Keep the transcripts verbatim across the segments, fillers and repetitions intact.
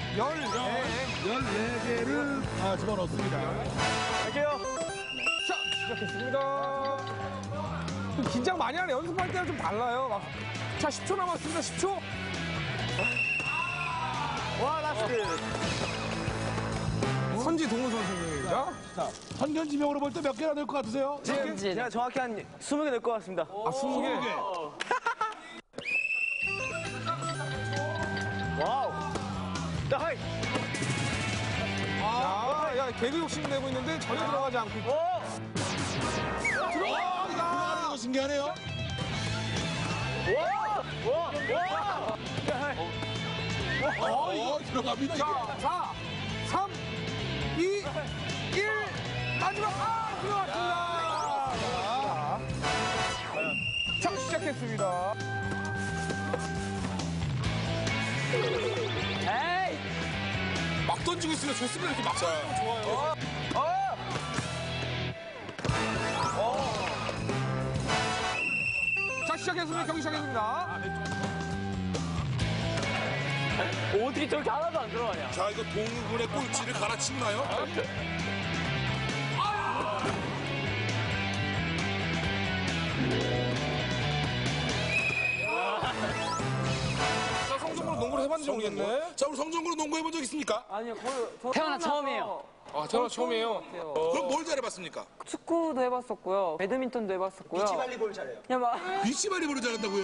열네. 열네 개를 아, 집어넣습니다. 갈게요. 자, 시작했습니다. 좀 긴장 많이 하네. 연습할 때랑 좀 달라요. 막. 자, 십 초 남았습니다. 십 초. 와, 라스트. 선지 동우 선생님입니다. 자, 선견지명으로 볼 때 몇 개나 될 것 같으세요? 지금 제가 정확히 한 스무 개 될 것 같습니다. 아, 스무 개. 와우. 야, 아, 야, 개그 욕심 내고 있는데 전혀 들어가지 않고 있고. 들어가는 거 신기하네요. 와! 와! 와! 어, 이거 들어갑니다. 이게. 자, 사, 삼, 이, 일. 마지막, 아, 들어갔습니다. 자, 시작했습니다. 에이! 막 던지고 있으면 좋습니다. 이렇게 막 던지면 좋아요. 자, 시작했습니다. 경기 시작했습니다. 어떻게 저렇게 하나도 안 들어가냐? 자, 이거 동군의 꼴찌를 갈아치고 나요? 자, 성적으로 농구를 해봤는지 모르겠네. 자, 우리 성정구로 농구 해본 적 있습니까? 아니요, 거의 태어나 처음이에요. 아, 태어나 처음이에요. 그럼 뭘 잘해봤습니까? 축구도 해봤었고요. 배드민턴도 해봤었고요. 비치발리볼 잘해요. 그냥 막 비치발리볼을 잘한다고요?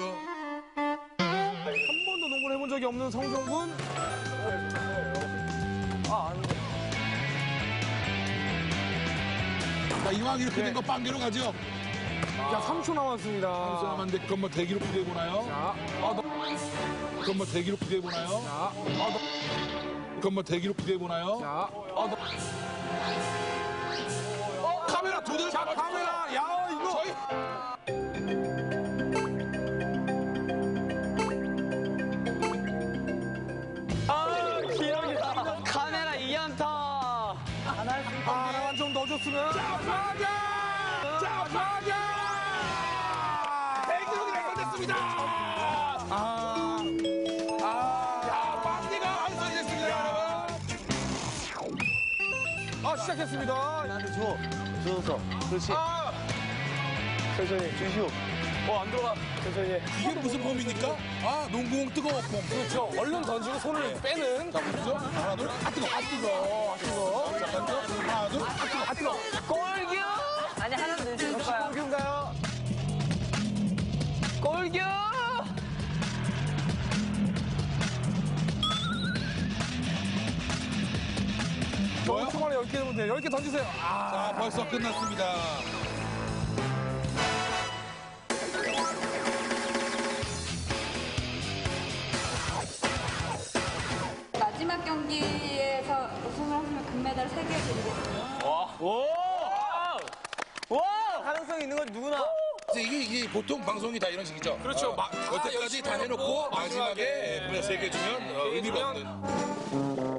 한 번도 농구를 해본 적이 없는 성종군. 아, 안 돼. 자, 이왕 이렇게 된 거 빵개로 가죠? 자, 삼 초 남았습니다. 남았는데 그건 뭐 대기로 비교해보나요? 자, 아, 너, 그건 뭐 대기로 비교해보나요? 자, 아, 너, 그건 뭐 대기로 비교해보나요? 자, 아, 너. 카메라 두 대. 자, 카메라, 야, 이거. 저희 아, 기억이다. 카메라 이연타. 아, 하나만 좀 넣어줬으면. 자, 파자! 자, 파자! 대기록이 완성됐습니다. 아, 아, 야, 빵개가 완성됐습니다, 여러분. 아, 시작했습니다. 나한테 줘. 줘서. 그렇지. 아, 천천히 주시오. 어, 안 들어가. 천천히. 이게 무슨 폼입니까? 아, 농구공 뜨거워 폼. 그렇죠. 얼른 던지고 손을 빼는. 자, 보시죠. 하나, 둘, 아, 뜨거, 아, 뜨거, 아, 뜨거. 자, 던져. 하나, 둘, 아, 뜨거, 아, 뜨거. 골규! 아니, 하나 더 주실까요? 골규인가요? 골규! 뭐요? 총 안에 열 개 되면 돼요. 열 개 던지세요. 아, 자, 벌써 끝났습니다. 마지막 경기에서 우승을 하시면 금메달 세 개 드리겠습니다. 오! 와! 가능성 있는 건 누구나. 이제 이게, 이게 보통 방송이 다 이런 식이죠? 그렇죠. 어, 막 다 여태까지 열심히 다 해놓고 해놓고 마지막에 마지막에 세 개 주면 어, 의미가 주면 없는.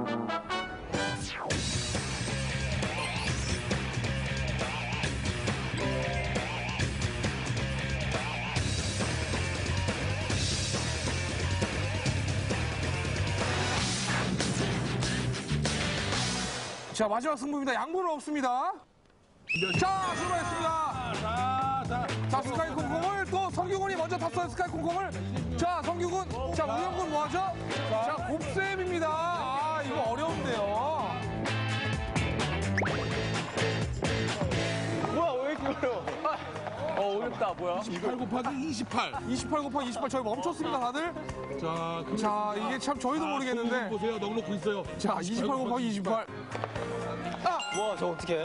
자, 마지막 승부입니다. 양보는 없습니다. 자, 출발했습니다. 자, 자. 자, 스카이 콩콩을 또 성규군이 먼저 탔어요. 스카이 콩콩을. 자, 성규군. 자, 우영군 뭐하죠? 자, 곱셈입니다. 아, 이거 어려운데요. 뭐야, 왜 이렇게 어려워? 어, 어렵다, 뭐야? 이십팔 곱하기 이십팔. 이십팔 곱하기 이십팔. 저희 멈췄습니다, 다들. 자, 그, 자, 이게 참 저희도 아, 모르겠는데. 보세요. 넉넉히 있어요. 자, 이십팔 곱하기 이십팔. 와, 저 어떡해?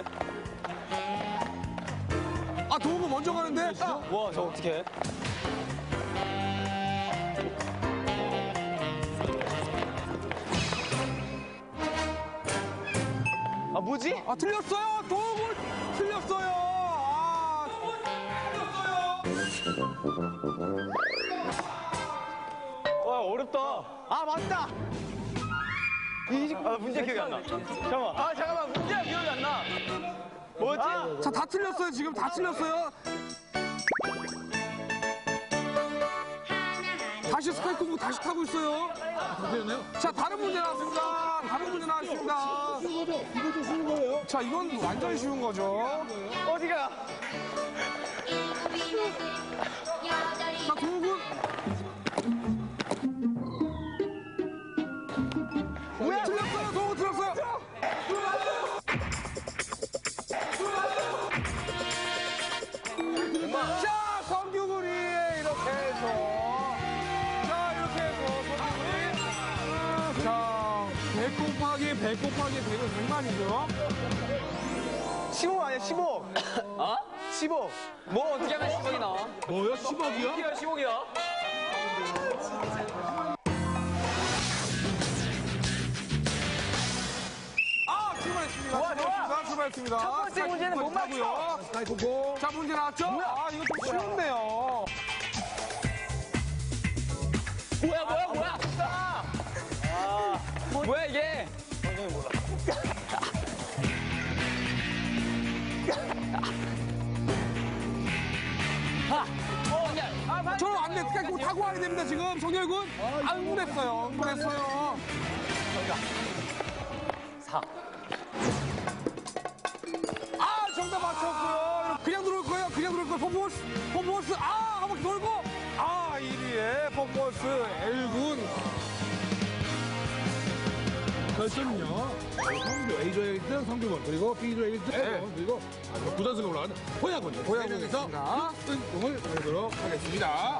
아, 도우고 먼저 가는데. 아, 와, 저 어떡해? 아, 뭐지? 아, 틀렸어요. 도우고 틀렸어요. 아, 틀렸어요. 와, 어렵다. 아, 맞다. 이십... 아, 문제 기억이 안 나. 잠깐만. 아, 잠깐만. 문제가 기억이 안 나. 뭐지? 아, 자, 다 틀렸어요. 지금 다 틀렸어요. 다시 다시 스카이콩고 다시 타고 있어요. 자, 다른 문제 나왔습니다. 다른 문제 나왔습니다. 이것도 쉬운 거예요? 자, 이건 완전히 쉬운 거죠. 어디가? 자, 동욱은 뭐야? 틀렸어요. 동욱은 틀렸어요. 자, 성규군이 이렇게 해서 자, 이렇게 해서 성규군이 자, 백 곱하기 백 곱하기 백은 백만이죠. 십오 아니야, 십오. 어? 십오. 뭐 어떻게 하면 십억이 나와? 뭐요? 십억이요? 십억이야? 아, 출발했습니다. 좋아, 좋아. 출발했습니다. 첫 번째 문제는 못 맞춰. 스카이코코. 자, 문제 나왔죠? 아, 이거 좀 쉬운데요. 뭐야, 뭐야, 뭐야? 아, 뭐야 이게? 저는 안 돼. 스카이코코 타고 와야 됩니다, 지금. 성열군. 아, 흥분했어요. 흥분했어요. 사. 아, 정답 맞췄고요. 그냥 들어올 거예요. 그냥 들어올 거예요. 펌버스. 펌버스. 아, 한 바퀴 돌고. 아, 일 위에 펌버스 L군. 결승은요. 성규, A조의 일 등 성규군, 그리고 B조의 일 등 네. 그리고 구단승으로 올라가는 호야군이. 호야군에서 호야군에서 일 등을 받도록 하겠습니다.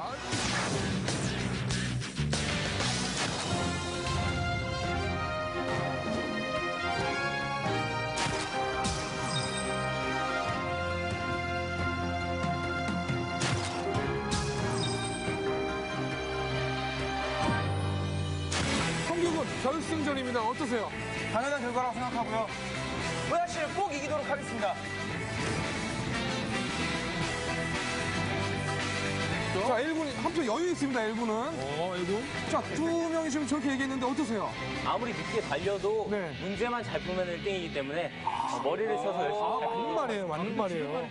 성규군 결승전입니다. 어떠세요? 당연한 결과라고 생각하고요. 호야 씨를 꼭 이기도록 하겠습니다. 자, L군이 한편 여유 있습니다. L군은. 어, A군. 자, 두 명이 지금 저렇게 얘기했는데 어떠세요? 아무리 늦게 달려도 네. 문제만 잘 풀면 일 등이기 때문에 어, 머리를 써서 열심히 아, 잘 맞는 말이에요. 맞는 말이에요.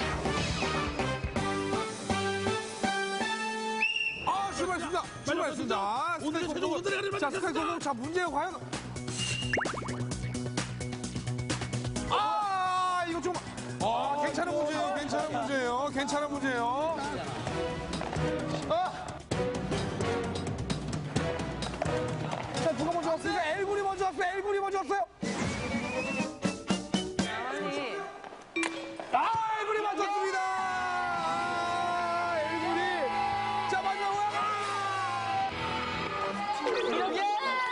아, 출발했습니다. 출발했습니다. 오늘의 최종 오늘의 하늘 자, 스카이코코. 자, 문제가 과연. 아, 이거 좀. 아, 괜찮은 문제예요. 괜찮은 문제예요. 괜찮은 문제예요. 아. 자, 누가 먼저 왔습니까? L군이 먼저 왔어요. L군이 먼저 왔어요. 아, L군이 먼저 왔습니다. 아, L군이. 자, 마지막으로. 아! 이렇게!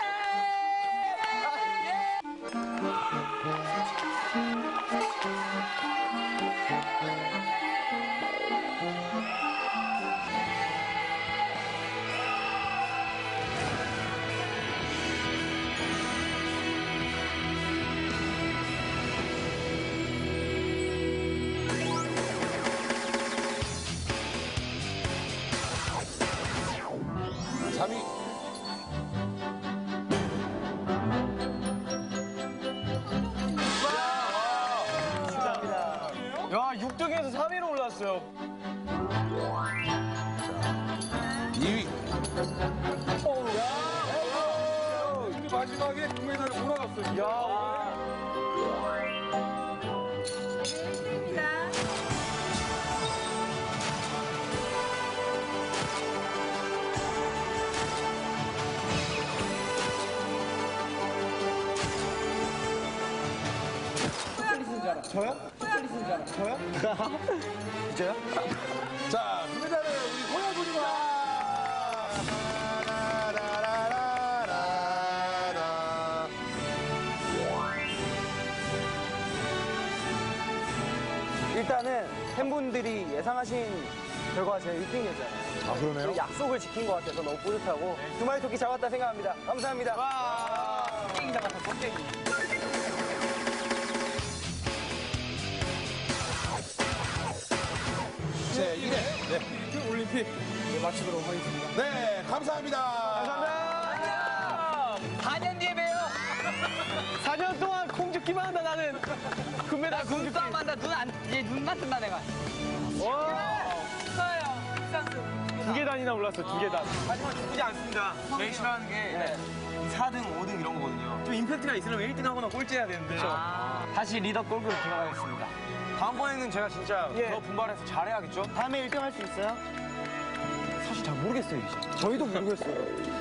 삼 위. 야, 육 등에서 삼 위로 올랐어요. 이 위. 우리 마지막에 금메달을 몰아갔어요. 야. 진짜요? 자, 금메달은 우리 호야군입니다. 라라라라라라. 일단은 팬분들이 예상하신 결과가 제 일 등이었잖아요. 아, 그러네요. 약속을 지킨 것 같아서 너무 뿌듯하고 두 마리 토끼 잡았다 생각합니다. 감사합니다. 땡이 잡았다, 땡이. 제일 회 네. 올림픽 네, 마치도록 하겠습니다. 네, 감사합니다. 감사합니다. 사 년 뒤에 봬요. 사 년 동안 콩 죽기만 한다, 나는. 금메달 콩 죽기. 눈싸움 한다. 눈 안, 얘 눈만 뜬다, 내가. 와. 축하해요. 두 계단이나 올랐어, 두 계단. 하지만 기쁘지 않습니다. 제일 싫어하는 게 사 등, 오 등 이런 거거든요. 좀 임팩트가 있으려면 일 등 하거나 꼴찌해야 되는데. 다시 리더 꼴찌로 돌아가겠습니다. 다음번에는 제가 진짜 예. 더 분발해서 잘해야겠죠? 다음에 일 등 할 수 있어요? 사실 잘 모르겠어요, 이제. 저희도 모르겠어요.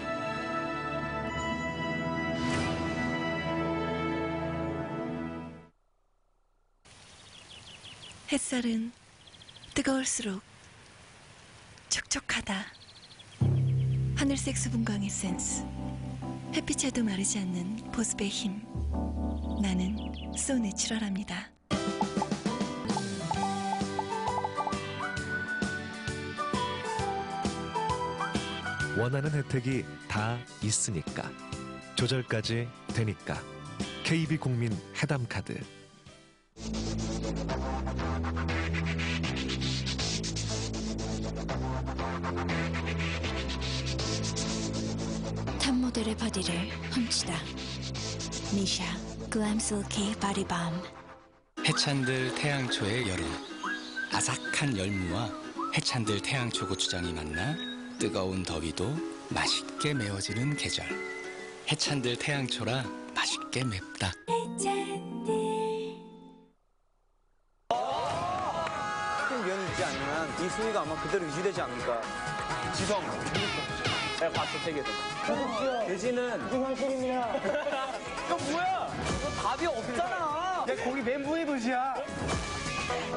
햇살은 뜨거울수록 촉촉하다. 하늘색 수분광 에센스. 햇빛에도 마르지 않는 보습의 힘. 나는 소 내추럴합니다. 원하는 혜택이 다 있으니까. 조절까지 되니까. 케이비 국민 해담카드. 탑 모델의 바디를 훔치다. 미샤 글램 실키 바디밤. 해찬들 태양초의 여름. 아삭한 열무와 해찬들 태양초 고추장이 만나 뜨거운 더위도 맛있게 메워지는 계절. 해찬들 태양초라 맛있게 맵다. 면이 있지 않으면 이 순위가 아마 그대로 유지되지 않을까. 지성. 제가 봤어, 책에서. 돼지는 형 뭐야? 너 답이 없잖아. 내 거기 멘붕의 도시야.